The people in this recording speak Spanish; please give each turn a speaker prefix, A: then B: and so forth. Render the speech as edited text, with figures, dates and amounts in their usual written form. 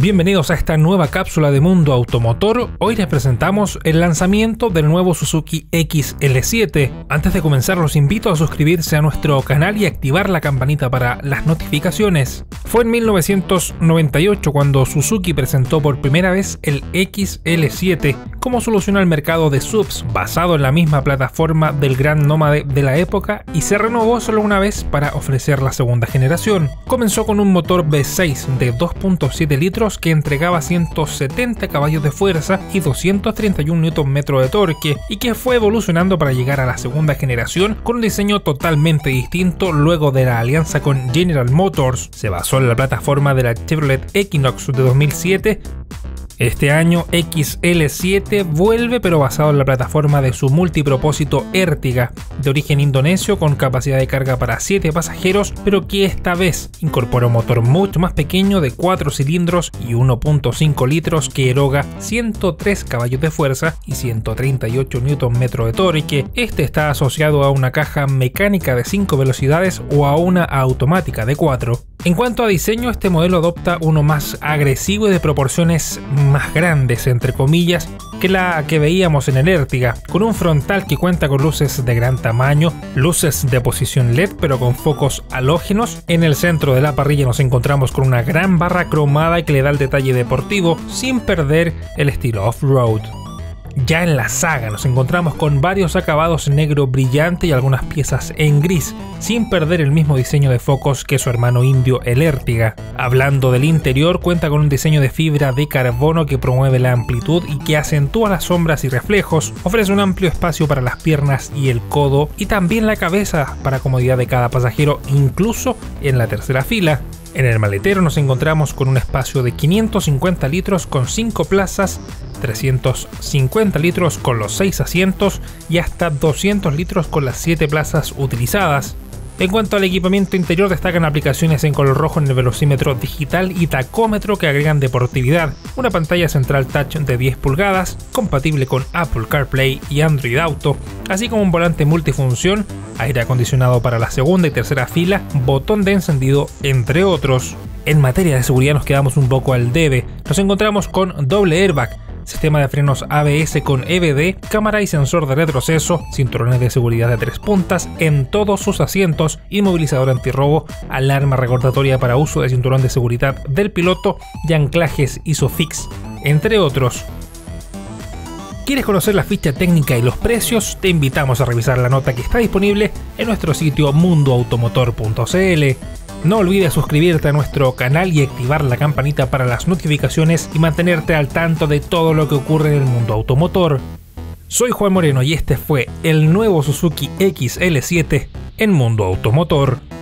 A: Bienvenidos a esta nueva cápsula de Mundo Automotor. Hoy les presentamos el lanzamiento del nuevo Suzuki XL7. Antes de comenzar los invito a suscribirse a nuestro canal y activar la campanita para las notificaciones. Fue en 1998 cuando Suzuki presentó por primera vez el XL7 como solución al mercado de SUVs, basado en la misma plataforma del Gran Nómade de la época, y se renovó solo una vez para ofrecer la segunda generación. Comenzó con un motor V6 de 2.7 litros que entregaba 170 caballos de fuerza y 231 Nm de torque, y que fue evolucionando para llegar a la segunda generación con un diseño totalmente distinto luego de la alianza con General Motors. Se basó en la plataforma de la Chevrolet Equinox de 2007. Este año XL7 vuelve, pero basado en la plataforma de su multipropósito Ertiga, de origen indonesio con capacidad de carga para 7 pasajeros, pero que esta vez incorpora un motor mucho más pequeño de 4 cilindros y 1.5 litros que eroga 103 caballos de fuerza y 138 Nm de torque. Este está asociado a una caja mecánica de 5 velocidades o a una automática de 4. En cuanto a diseño, este modelo adopta uno más agresivo y de proporciones más grandes, entre comillas, que la que veíamos en el Ertiga, con un frontal que cuenta con luces de gran tamaño, luces de posición LED pero con focos halógenos. En el centro de la parrilla nos encontramos con una gran barra cromada que le da el detalle deportivo sin perder el estilo off-road. Ya en la Saga nos encontramos con varios acabados en negro brillante y algunas piezas en gris, sin perder el mismo diseño de focos que su hermano indio el Ertiga. Hablando del interior, cuenta con un diseño de fibra de carbono que promueve la amplitud y que acentúa las sombras y reflejos, ofrece un amplio espacio para las piernas y el codo y también la cabeza para comodidad de cada pasajero, incluso en la tercera fila. En el maletero nos encontramos con un espacio de 550 litros con 5 plazas, 350 litros con los 6 asientos y hasta 200 litros con las 7 plazas utilizadas. En cuanto al equipamiento interior, destacan aplicaciones en color rojo en el velocímetro digital y tacómetro que agregan deportividad, una pantalla central touch de 10 pulgadas, compatible con Apple CarPlay y Android Auto, así como un volante multifunción, aire acondicionado para la segunda y tercera fila, botón de encendido, entre otros. En materia de seguridad nos quedamos un poco al debe. Nos encontramos con doble airbag, sistema de frenos ABS con EBD, cámara y sensor de retroceso, cinturones de seguridad de 3 puntas en todos sus asientos, inmovilizador antirrobo, alarma recordatoria para uso de cinturón de seguridad del piloto y anclajes ISOFIX, entre otros. ¿Quieres conocer la ficha técnica y los precios? Te invitamos a revisar la nota que está disponible en nuestro sitio mundoautomotor.cl. No olvides suscribirte a nuestro canal y activar la campanita para las notificaciones y mantenerte al tanto de todo lo que ocurre en el mundo automotor. Soy Juan Moreno y este fue el nuevo Suzuki XL7 en Mundo Automotor.